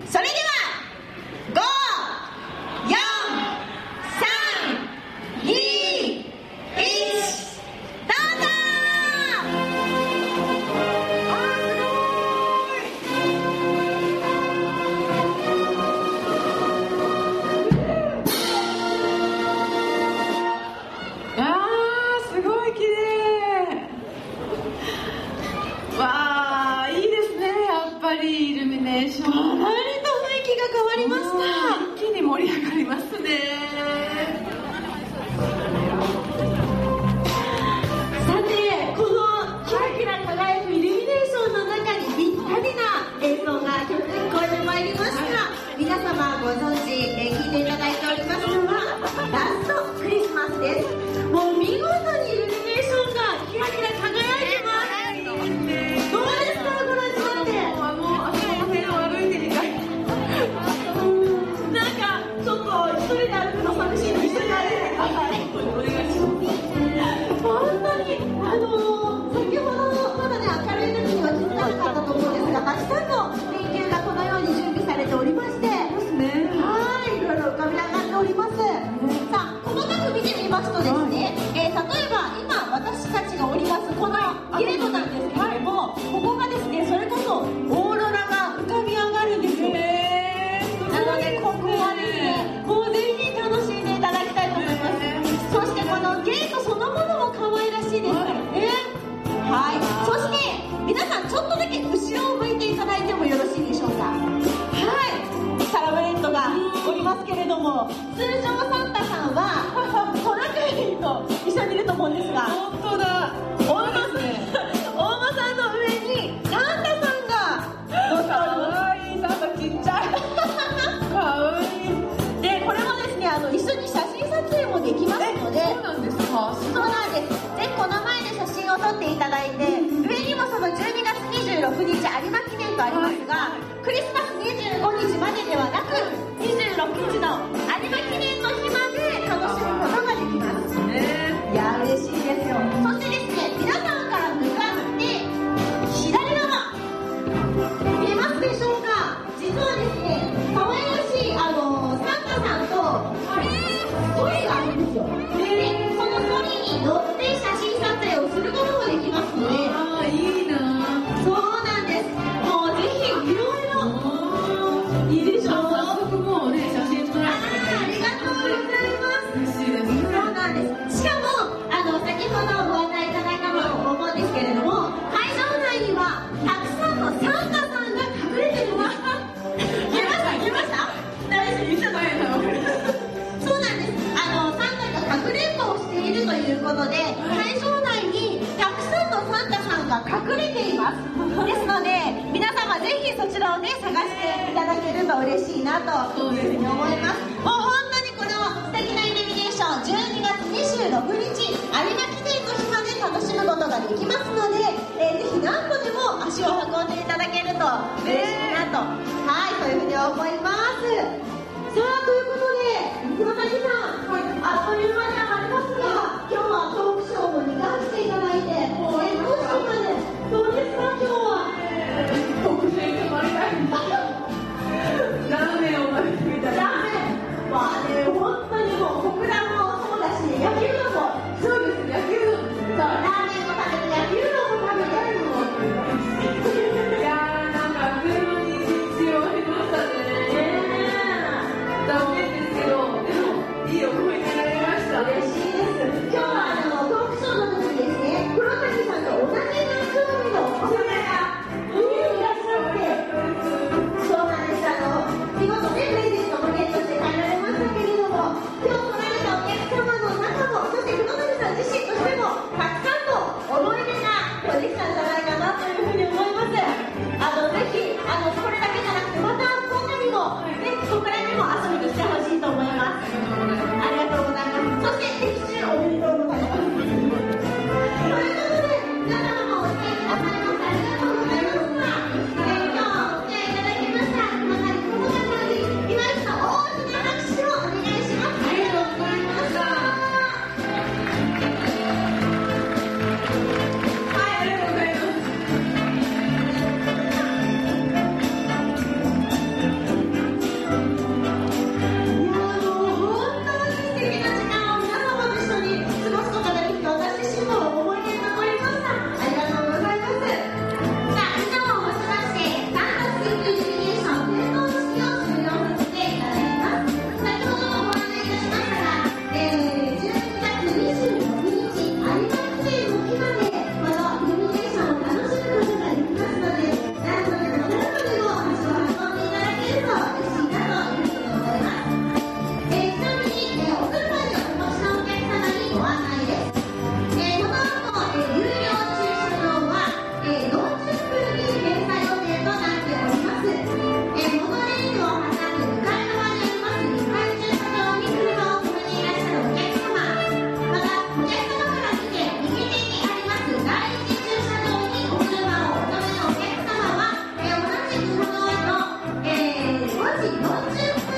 それでは5、4、3、2、1、どうぞ。 すごい綺麗。わあ、いいですね。やっぱりイルミネーション、 かなりと雰囲気が変わりました。 一気に盛り上がりますね。 さて、このキラキラ輝くイルミネーションの中にぴったりな映像が曲に聞こえてまいりました。皆様ご存知、聞いていただいておりますのはラストクリスマスです。もう見事にイルミネーションがキラキラ輝いてます。どうですか、ご覧になって。 あそこの辺を歩いてみたい。 なんかちょっと一人で歩くの寂しいので一緒に歩いてください。 お願いします。 本当に先ほどまだね明るい時には気づかなかったと思うんですが、たくさんの電球がこのように準備されておりまして、はい、いろいろ浮かび上がっております。さあ、細かく見てみますとですね、例えば今私たちがおりますこのゲートなんですけれども、ここがですね、それこそオーロラが浮かび上がるんですよ。なのでここはですね、もうぜひ楽しんでいただきたいと思います。そしてこのゲートそのものも可愛らしいですからね。はい、そして皆さんちょっとだけ後ろを向いていただいてもよろしいでしょうか。はい、サラブレッドがおりますけれども、通常サンタさんはトナカイと一緒にいると思うんですが、 本当だ。 大間さんの上にサンタさんが乗っております。 かわいい。サンタちっちゃい。かわいい。 で、これもですね、一緒に写真撮影もできますので。 そうなんですか。 そうなんです。ぜひこの前で写真を撮っていただいて、上にもその12月26日有馬記念とありますが、クリスマス25日までではなく26日の有馬記念の日まで楽しむことができます。いや嬉しいですよ。そしてですね、皆さんから向かって左側見えますでしょうか。実はですね、可愛らしいサンタさんとソリがあるんですよ。で、そのソリに乗って写真撮影をすることもできますので。 いいな。 そうなんです。もうぜひいろいろいいでしょう。 早速もうね、写真撮らせてありがとうございます。 嬉しいです。 そうなんです。しかも先ほどご案内いただいたと思うんですけれども、会場内にはたくさんのサンタさんが隠れています。見えました？大丈夫？見てないの？そうなんです。サンタが隠れんぼをしているということで、会場内にたくさんのサンタさんが隠れています。ですので、皆様ぜひそちらをね、探していただけると嬉しいなというふうに思います。もう本当にこの素敵なイルミネーション、12月26日、有馬記念の日まで楽しむことができますので、ぜひ何度でも足を運んでいただけると嬉しいなと、はい、そういうふうに思います。さあ、ということで、黒谷さん、あっという間に上がりますが、今日はトークショーも2回していただいて、どうしようかね、どうですか、今日は。 特典がまりたい。ラーメンを食べてみたい。 ラーメンはね、本当にもう、国団もそうだし、野球部も、 そうです、野球。 そう、ラーメンも食べて、野球部も食べて、 いやー、なんかあっという間に一日終わりましたね。 時40分